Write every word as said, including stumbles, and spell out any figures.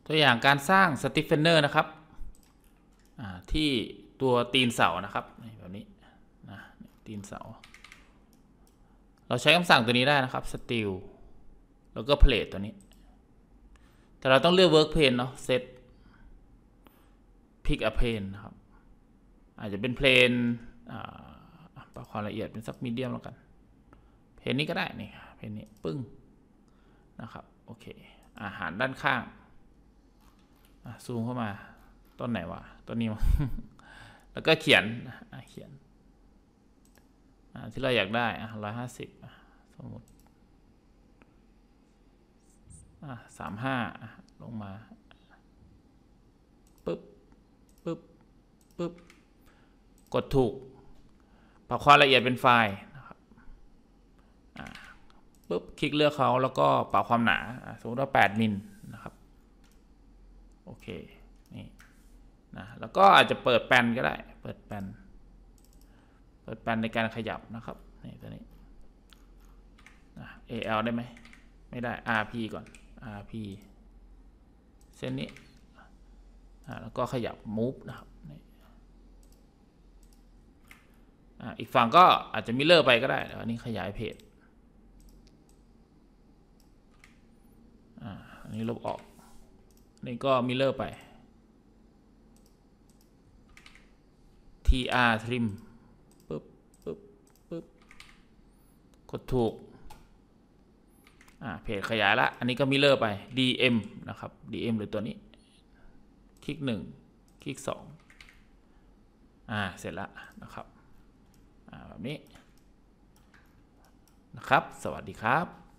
ตัวอย่างการสร้างสติ๊กเฟนเนอร์นะครับที่ตัวตีนเสานะครับแบบนี้นะตีนเสาเราใช้คำสั่งตัวนี้ได้นะครับ steel แล้วก็ plate ตัวนี้แต่เราต้องเลือก work plane เนาะ set pick a plane นะครับอาจจะเป็นเพลนปรับความละเอียดเป็นสักมีเดียมแล้วกันเพลนนี้ก็ได้นี่เพลนนี้ปึ้งนะครับโอเคอาหารด้านข้างซูมเข้ามาต้นไหนวะต้นนี้มาแล้วก็เขียนเขียนที่เราอยากได้ร้อยห้าสิบสมมติสามห้าลงมาปึ๊บปึ๊บปึ๊บกดถูกปรับความละเอียดเป็นไฟล์นะครับปึ๊บคลิกเลือกเขาแล้วก็ปรับความหนาสมมติว่าแปดมิลนะครับโอเคนี่นะแล้วก็อาจจะเปิดแปนก็ได้เปิดแปนเปิดแปนในการขยับนะครับนี่ตัวนี้นะ เอ แอล ได้ไหมไม่ได้ อาร์ พี ก่อน อาร์ พี เส้นนี้แล้วก็ขยับ move นะครับอีกฝั่งก็อาจจะมิเลอร์ไปก็ได้แล้วอันนี้ขยายเพจอันนี้ลบออกนี่ก็มิเลอร์ไป ที อาร์ trim ปึ๊บปึ๊บปึ๊บกดถูกเพจขยายละอันนี้ก็มิเลอร์ไป ดี เอ็ม นะครับ ดี เอ็ม หรือตัวนี้คลิกหนึ่งคลิกสองอ่าเสร็จแล้วนะครับแบบนี้นะครับสวัสดีครับ